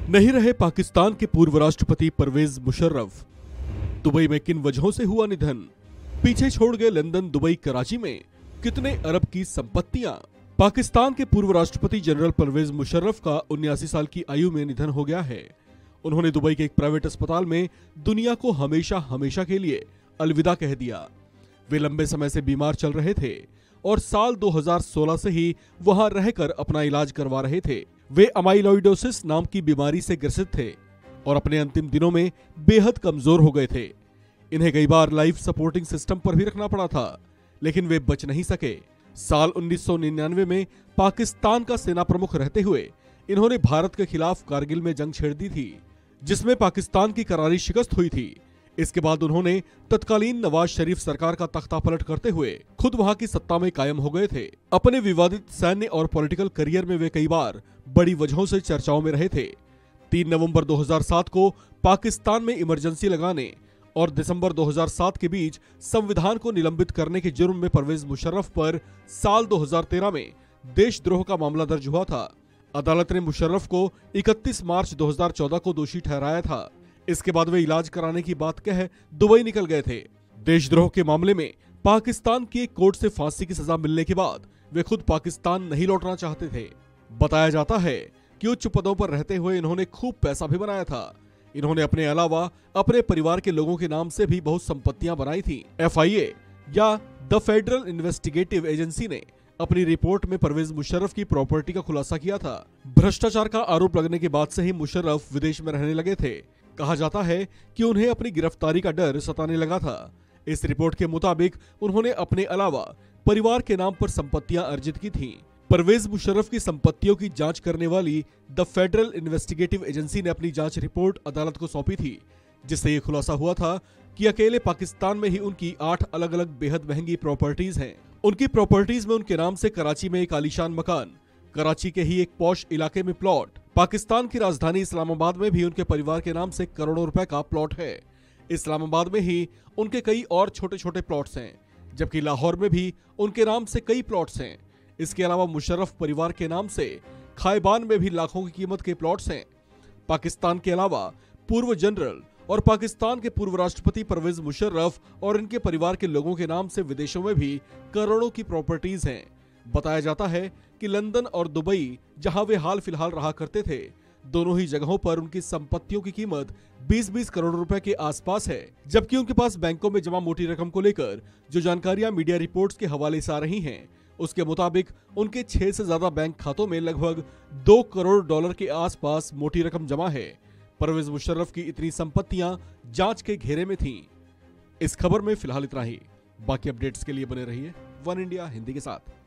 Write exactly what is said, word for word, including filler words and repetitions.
नहीं रहे पाकिस्तान के पूर्व राष्ट्रपति परवेज मुशर्रफ। दुबई में किन वजहों से हुआ निधन? पीछे छोड़ गए लंदन, दुबई, कराची में कितने अरब की संपत्तियां? पाकिस्तान के पूर्व राष्ट्रपति जनरल परवेज मुशर्रफ का उन्यासी साल की आयु में निधन हो गया है। उन्होंने दुबई के एक प्राइवेट अस्पताल में दुनिया को हमेशा हमेशा के लिए अलविदा कह दिया। वे लंबे समय से बीमार चल रहे थे और साल दो हज़ार सोलह से ही वहां रहकर अपना इलाज करवा रहे थे। वे अमाइलॉइडोसिस नाम की बीमारी से ग्रसित थे और अपने अंतिम दिनों में बेहद कमजोर हो गए थे। इन्हें कई बार लाइफ सपोर्टिंग सिस्टम पर भी रखना पड़ा था, लेकिन वे बच नहीं सके। साल उन्नीस सौ निन्यानवे में पाकिस्तान का सेना प्रमुख रहते हुए इन्होंने भारत के खिलाफ कारगिल में जंग छेड़ दी थी, जिसमें पाकिस्तान की करारी शिकस्त हुई थी। इसके बाद उन्होंने तत्कालीन नवाज शरीफ सरकार का तख्ता पलट करते हुए खुद वहां की सत्ता में कायम हो गए थे। अपने विवादित सैन्य और पॉलिटिकल करियर में वे कई बार बड़ी वजहों से चर्चाओं में रहे थे। तीन नवंबर दो हज़ार सात को पाकिस्तान में इमरजेंसी लगाने और दिसंबर दो हज़ार सात के बीच संविधान को निलंबित करने के जुर्म में परवेज मुशर्रफ पर साल दो हज़ार तेरह में देशद्रोह का मामला दर्ज हुआ था। अदालत ने मुशर्रफ को इकतीस मार्च दो हज़ार चौदह को दोषी ठहराया था। इसके बाद वे इलाज कराने की बात कह दुबई निकल गए थे। देशद्रोह के मामले में पाकिस्तान की एक कोर्ट से फांसी की सजा मिलने के बाद वे खुद पाकिस्तान नहीं लौटना चाहते थे। बताया जाता है कि उच्च पदों पर रहते हुए इन्होंने खूब पैसा भी बनाया था। इन्होंने अपने अलावा अपने परिवार के लोगों के नाम से भी बहुत संपत्तियां बनाई थी। एफ आई ए या द फेडरल इन्वेस्टिगेटिव एजेंसी ने अपनी रिपोर्ट में परवेज मुशर्रफ की प्रॉपर्टी का खुलासा किया था। भ्रष्टाचार का आरोप लगने के बाद से ही मुशर्रफ विदेश में रहने लगे थे। कहा जाता है कि उन्हें अपनी गिरफ्तारी का डर सताने लगा था। इस रिपोर्ट के मुताबिक उन्होंने अपने अलावा परिवार के नाम पर संपत्तियां अर्जित की थीं। परवेज मुशर्रफ की संपत्तियों की जांच करने वाली द फेडरल इन्वेस्टिगेटिव एजेंसी ने अपनी जांच रिपोर्ट अदालत को सौंपी थी, जिससे ये खुलासा हुआ था कि अकेले पाकिस्तान में ही उनकी आठ अलग अलग बेहद महंगी प्रॉपर्टीज हैं। उनकी प्रॉपर्टीज में उनके नाम से कराची में एक आलीशान मकान, कराची के ही एक पॉश इलाके में प्लॉट, पाकिस्तान की राजधानी इस्लामाबाद में भी उनके परिवार के नाम से करोड़ों रुपए का प्लॉट है। इस्लामाबाद में ही उनके कई और छोटे छोटे प्लॉट्स हैं, जबकि लाहौर में भी उनके नाम से कई प्लॉट्स हैं। इसके अलावा मुशर्रफ परिवार के नाम से खाइबान में भी लाखों की कीमत के प्लॉट्स हैं। पाकिस्तान के अलावा पूर्व जनरल और पाकिस्तान के पूर्व राष्ट्रपति परवेज मुशर्रफ और इनके परिवार के लोगों के नाम से विदेशों में भी करोड़ों की प्रॉपर्टीज हैं। बताया जाता है कि लंदन और दुबई, जहां वे हाल फिलहाल रहा करते थे, दोनों ही जगहों पर उनकी संपत्तियों की कीमत बीस बीस करोड़ रुपए के आसपास है। जबकि उनके पास बैंकों में जमा मोटी रकम को लेकर जो जानकारियां मीडिया रिपोर्ट्स के हवाले से आ रही हैं, उसके मुताबिक उनके छह से ज्यादा बैंक खातों में लगभग दो करोड़ डॉलर के आसपास मोटी रकम जमा है। परवेज मुशर्रफ की इतनी संपत्तियां जांच के घेरे में थीं। इस खबर में फिलहाल इतना ही। बाकी अपडेट्स के लिए बने रहिए वन इंडिया हिंदी के साथ।